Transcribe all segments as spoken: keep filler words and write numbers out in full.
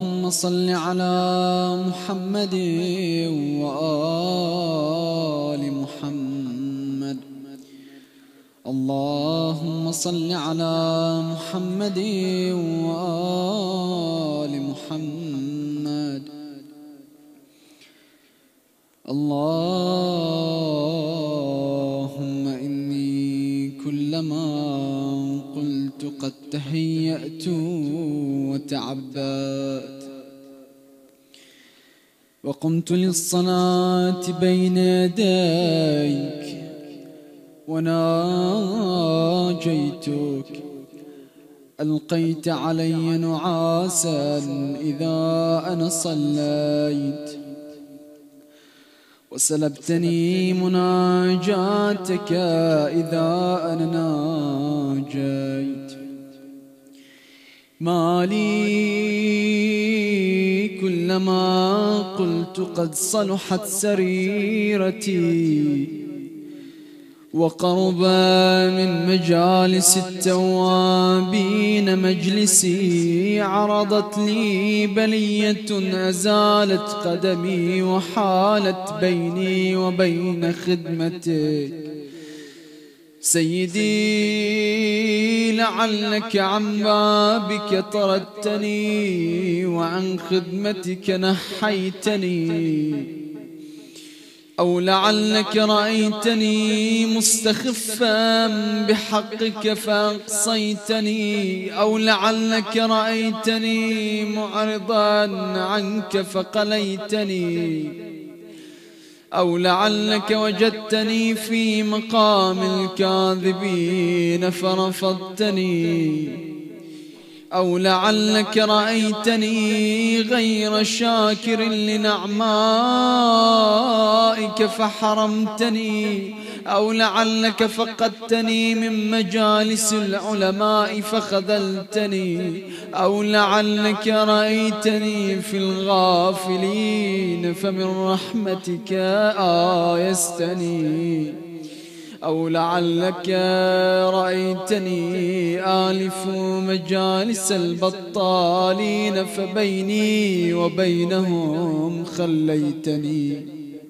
اللهم صل على محمد وآل محمد. اللهم صل على محمد وآل محمد. اللهم إني كلما قلت قد تهيأت وتعبأت وقمت للصلاة بين يديك وناجيتك، ألقيت علي نعاسا إذا أنا صليت، وسلبتني مناجاتك إذا أنا ناجيت. ما لي كلما قلت قد صلحت سريرتي وقرب من مجالس التوابين مجلسي، عرضت لي بلية أزالت قدمي وحالت بيني وبين خدمتك. سيدي لعلك عن بابك طردتني وعن خدمتك نحيتني، أو لعلك رأيتني مستخفا بحقك فأقصيتني، أو لعلك رأيتني معرضا عنك فقليتني، أو لعلك وجدتني في مقام الكاذبين فرفضتني، أو لعلك رأيتني غير شاكر لنعمائك فحرمتني، أو لعلك فقدتني من مجالس العلماء فخذلتني، أو لعلك رأيتني في الغافلين فمن رحمتك آيستني، أو لعلك رأيتني آلف مجالس البطالين فبيني وبينهم خليتني،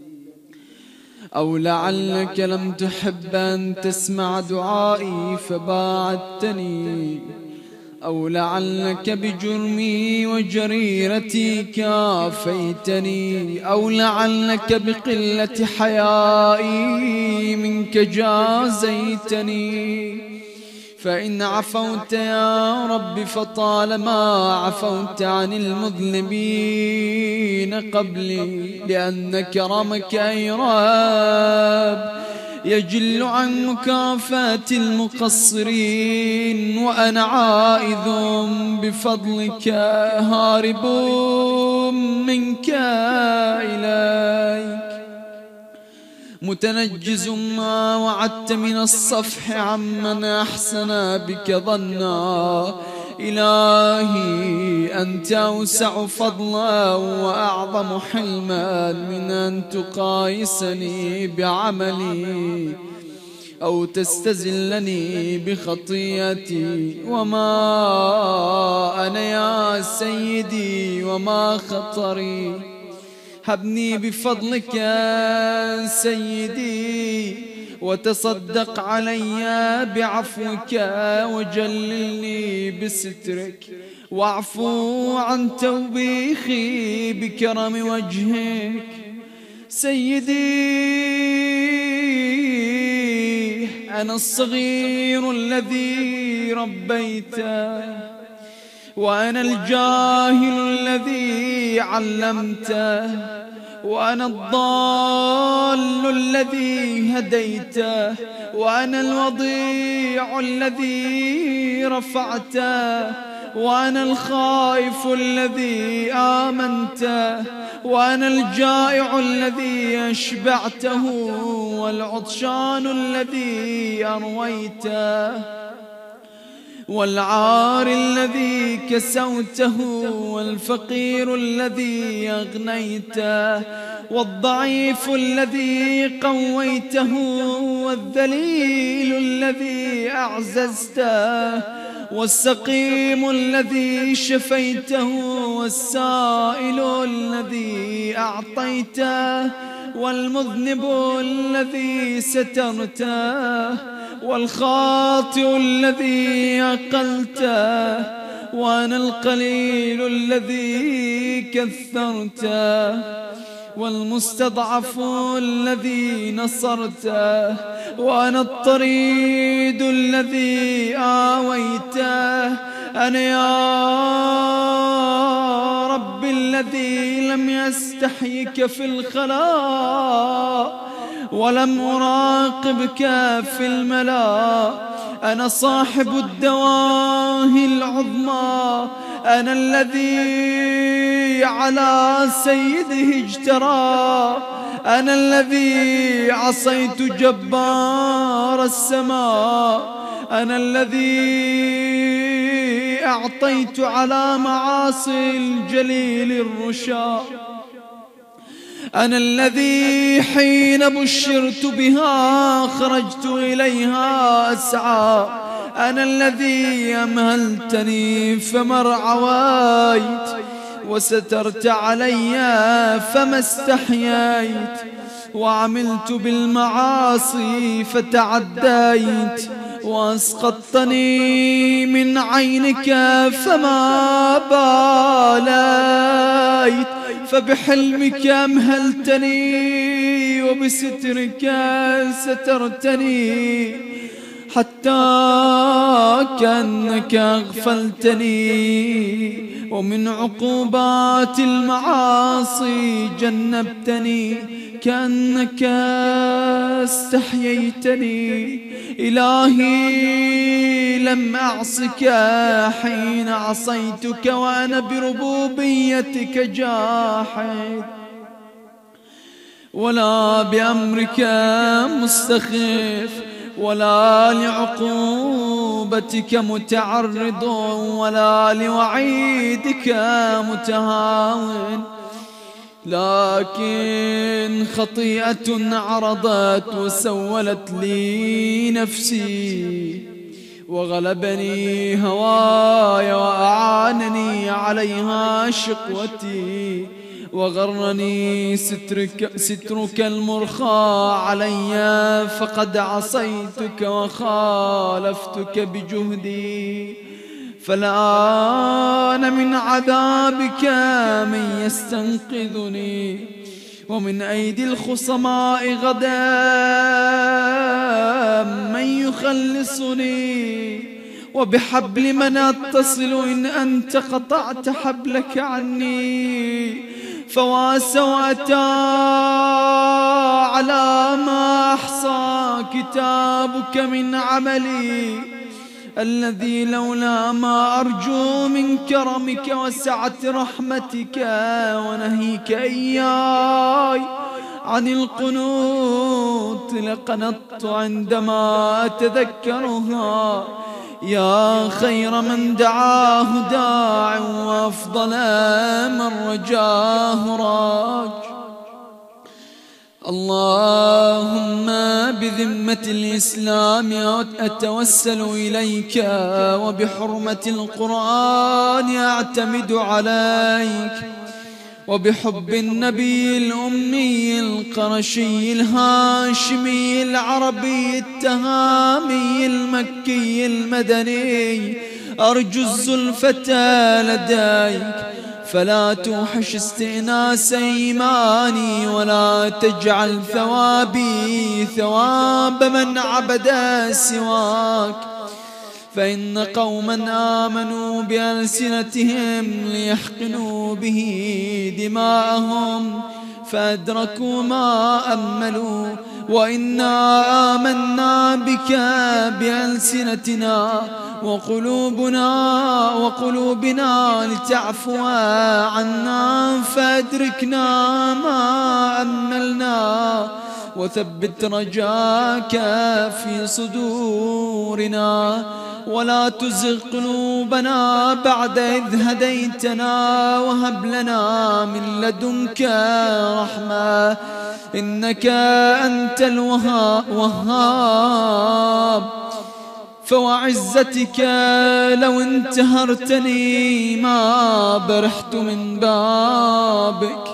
أو لعلك لم تحب أن تسمع دعائي فباعدتني، أو لعلك بجرمي وجريرتي كافيتني، أو لعلك بقلة حيائي منك جازيتني. فإن عفوت يا رب فطالما عفوت عن المذنبين قبلي، لأن كرمك أي رب يجل عن مكافاة المقصرين، وأنا عائذ بفضلك هارب منك إليك، متنجز ما وعدت من الصفح عمن أحسن بك ظنا. إلهي أنت أوسع فضلا وأعظم حلما من أن تقايسني بعملي أو تستزلني بخطيئتي. وما أنا يا سيدي وما خطري، هبني بفضلك سيدي وتصدق علي بعفوك وجللني بسترك، واعفو عن توبيخي بكرم وجهك. سيدي أنا الصغير الذي ربيته، وأنا الجاهل الذي علمته، وأنا الضال الذي هديته، وأنا الوضيع الذي رفعته، وأنا الخائف الذي آمنته، وأنا الجائع الذي أشبعته، والعطشان الذي أرويته، والعار الذي كسوته، والفقير الذي أغنيته، والضعيف الذي قويته، والذليل الذي أعززته، والسقيم الذي شفيته، والسائل الذي أعطيته، والمذنب الذي سترته، والخاطئ الذي عقلته، وأنا القليل الذي كثرته، والمستضعف الذي نصرته، وأنا الطريد الذي آويته. أنا يا رب الذي لم يستحيك في الخلاء ولم أراقبك في الملا. أنا صاحب الدواهي العظمى، أنا الذي على سيده اجترى، أنا الذي عصيت جبار السماء، أنا الذي أعطيت على معاصي الجليل الرشا، أنا الذي حين بشرت بها خرجت إليها أسعى، أنا الذي أمهلتني فما ارعويت، وسترت علي فما استحييت، وعملت بالمعاصي فتعديت، وأسقطتني من عينك فما باليت. فبحلمك أمهلتني وبسترك سترتني، حتى كأنك أغفلتني، ومن عقوبات المعاصي جنبتني، كأنك استحييتني. إلهي لم أعصك حين عصيتك وأنا بربوبيتك جاحد، ولا بأمرك مستخف، ولا لعقوبتك متعرض، ولا لوعيدك متهاون، لكن خطيئة عرضت وسولت لي نفسي، وغلبني هواي وأعانني عليها شقوتي، وغرني سترك, سترك المرخى علي، فقد عصيتك وخالفتك بجهدي. فالآن من عذابك من يستنقذني، ومن أيدي الخصماء غدا من يخلصني، وبحبل من أتصل إن أنت قطعت حبلك عني. فواسوأتا على ما أحصى كتابك من عملي، الذي لولا ما أرجو من كرمك وسعة رحمتك ونهيك إياي عن القنوت لقنطت عندما أتذكرها. يا خير من دعاه داع، وأفضل من رجاه راج. اللهم بذمة الإسلام أتوسل إليك، وبحرمة القرآن أعتمد عليك، وبحب النبي الأمي القرشي الهاشمي العربي التهامي المكي المدني أرجو الزلفة لديك، فلا توحش استئناس إيماني، ولا تجعل ثوابي ثواب من عبد سواك. فإن قوما آمنوا بألسنتهم ليحقنوا به دماءهم، فأدركوا ما أملوا، وإنا آمنا بك بألسنتنا وقلوبنا وقلوبنا لتعفو عنا، فأدركنا ما أملنا، وثبت رجاك في صدورنا، ولا تزغ قلوبنا بعد إذ هديتنا، وهب لنا من لدنك رحمة، إنك أنت الوهاب. فوعزتك لو انتهرتني ما برحت من بابك،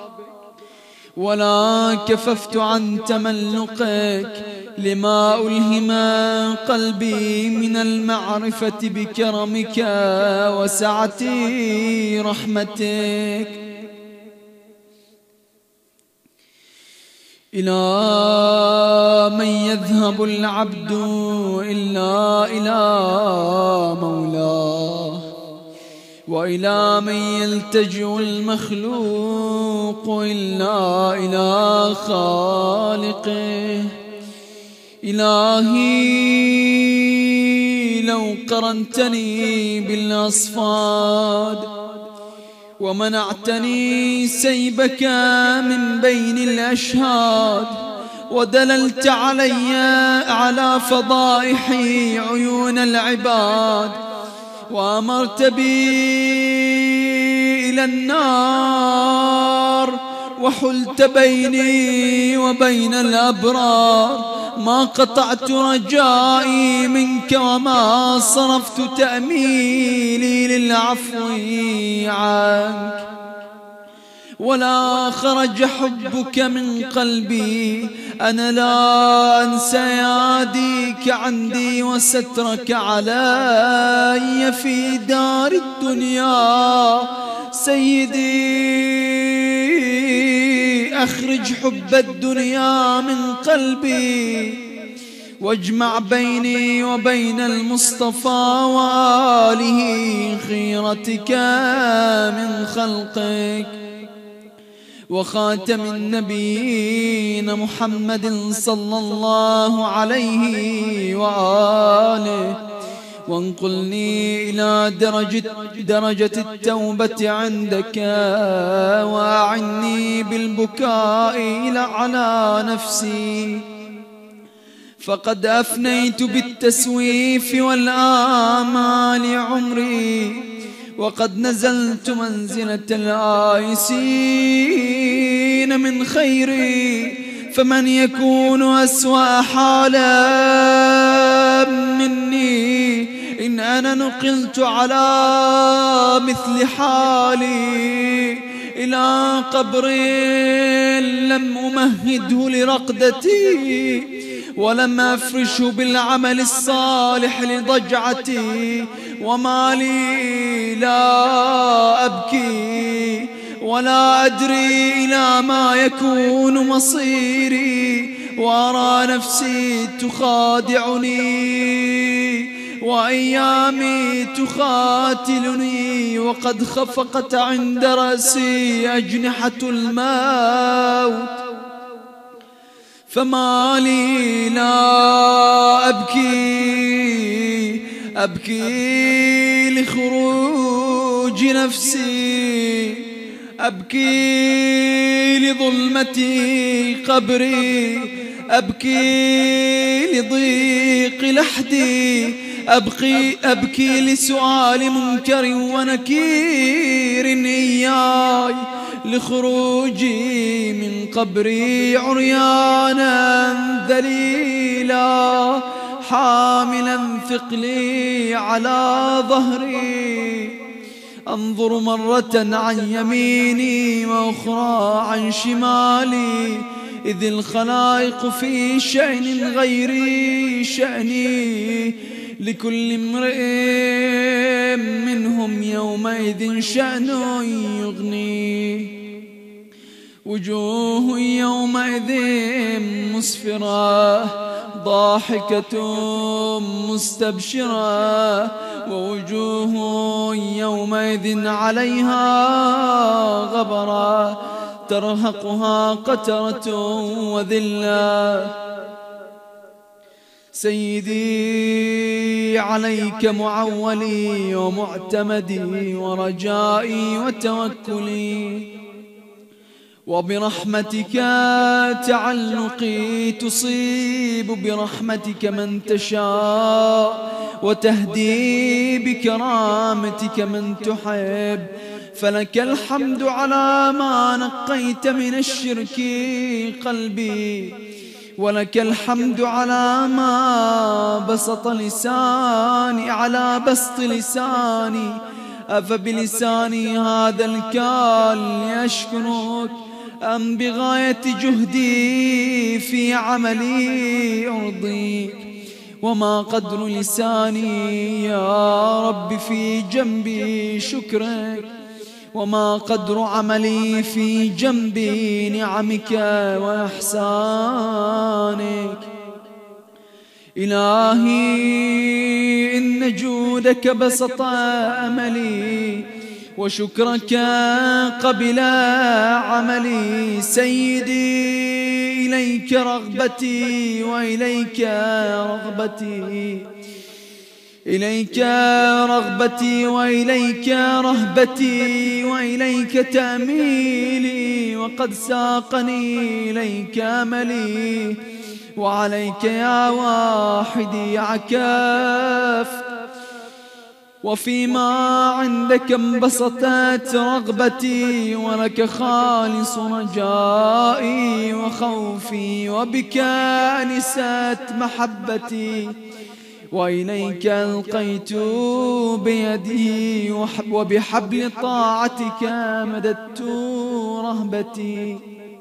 ولا كففت عن تملقك لما ألهم قلبي من المعرفة بكرمك وسعة رحمتك. إلى من يذهب العبد إلا إلى مولاه، وإلى من يلتجئ المخلوق إلا إلى خالقه. إلهي لو قرنتني بالأصفاد ومنعتني سيبك من بين الأشهاد، ودللت علي على فضائح عيون العباد، وأمرت بي إلى النار، وحلت بيني وبين الأبرار، ما قطعت رجائي منك وما صرفت تأميلي للعفو عنك، ولا خرج حبك من قلبي. أنا لا أنسى ياديك عندي وسترك علي في دار الدنيا. سيدي أخرج حب الدنيا من قلبي، واجمع بيني وبين المصطفى وآله خيرتك من خلقك، وخاتم النبيين محمد صلى الله عليه وآله، وانقلني إلى درجة, درجة التوبة عندك، وأعني بالبكاء على نفسي، فقد أفنيت بالتسويف والآمال عمري، وقد نزلت منزلة الآيسين من خيري. فمن يكون أسوأ حالا مني إن أنا نقلت على مثل حالي إلى قبر لم أمهده لرقدتي، ولم أفرشه بالعمل الصالح لضجعتي، وما لي لا أبكي ولا أدري إلى ما يكون مصيري، وأرى نفسي تخادعني وأيامي تخاتلني، وقد خفقت عند رأسي أجنحة الموت. فما لي لا أبكي أبكي لخروج نفسي، أبكي لظلمتي قبري، أبكي لضيق لحدي، أبكي, أبكي لسؤال منكر ونكير إياي، لخروجي من قبري عريانا ذليلا، حاملا ثقلي على ظهري، أنظر مرة عن يميني وأخرى عن شمالي، إذ الخلائق في شأن غير شأني، لكل امرئ منهم يومئذ شأن يغنيه. وجوه يومئذ مسفرة ضاحكة مستبشرة، ووجوه يومئذ عليها غبرة ترهقها قترة وذلة. سيدي عليك معولي ومعتمدي ورجائي وتوكلي، وبرحمتك تعلقي، تصيب برحمتك من تشاء وتهدي بكرامتك من تحب. فلك الحمد على ما نقيت من الشرك قلبي، ولك الحمد على ما بسط لساني، على بسط لساني، أفبلساني هذا الكال يشكرك أم بغاية جهدي في عملي أرضيك؟ وما قدر لساني يا رب في جنبي شكرك، وما قدر عملي في جنبي نعمك وإحسانك. إلهي إن جودك بسط أملي، وشكرك قبل عملي. سيدي إليك رغبتي وإليك رغبتي، إليك رغبتي وإليك رهبتي وإليك تأميلي، وقد ساقني إليك أملي، وعليك يا واحدي عكفت. وفيما عندك انبسطت رغبتي، ولك خالص رجائي وخوفي، وبك أنست محبتي، وإليك ألقيت بيدي، وبحبل طاعتك مددت رهبتي.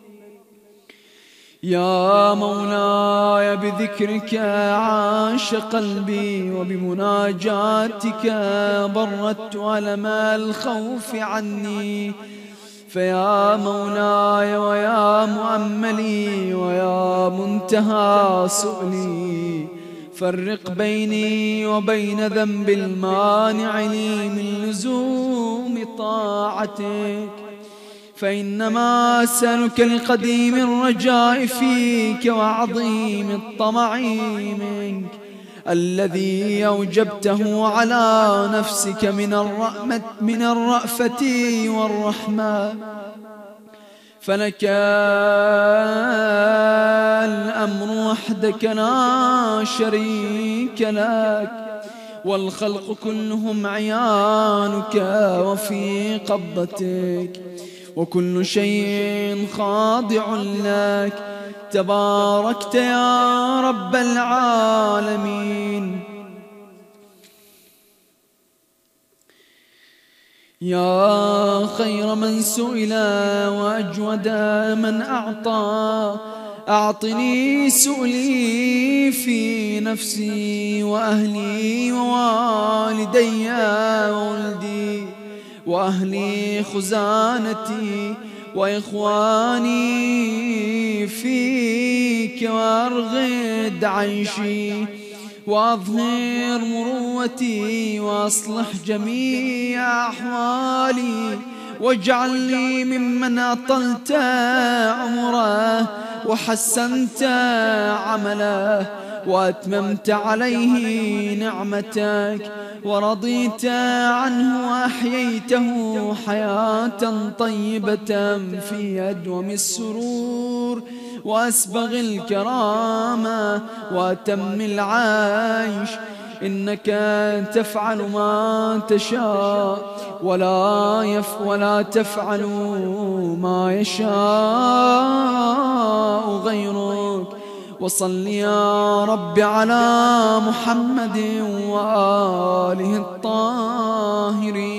يا مولاي بذكرك عاش قلبي، وبمناجاتك بردت ألم الخوف عني. فيا مولاي ويا مؤملي ويا منتهى سؤلي، فرق بيني وبين ذنب المانع لي من لزوم طاعتك. فإنما أسألك لقديم الرجاء فيك وعظيم الطمع منك، الذي أوجبته على نفسك من الرحمة من الرأفة والرحمة. فلك الأمر وحدك لا شريك لك، والخلق كلهم عيانك وفي قبضتك، وكل شيء خاضع لك. تباركت يا رب العالمين. يا خير من سئل وأجود من أعطى، أعطني سؤلي في نفسي وأهلي ووالدي وولدي وأهلي خزانتي وإخواني فيك، وأرغد عيشي وأظهر مروتي، وأصلح جميع أحوالي، واجعلني ممن أطلت عمره وحسنت عمله، وأتممت عليه نعمتك، ورضيت عنه وأحييته حياة طيبة في أدوم السرور وأسبغ الكرامة وأتم العيش. إنك تفعل ما تشاء ولا يف ولا تفعل ما يشاء غيرك. وصل يا رب على محمد وآله الطاهرين.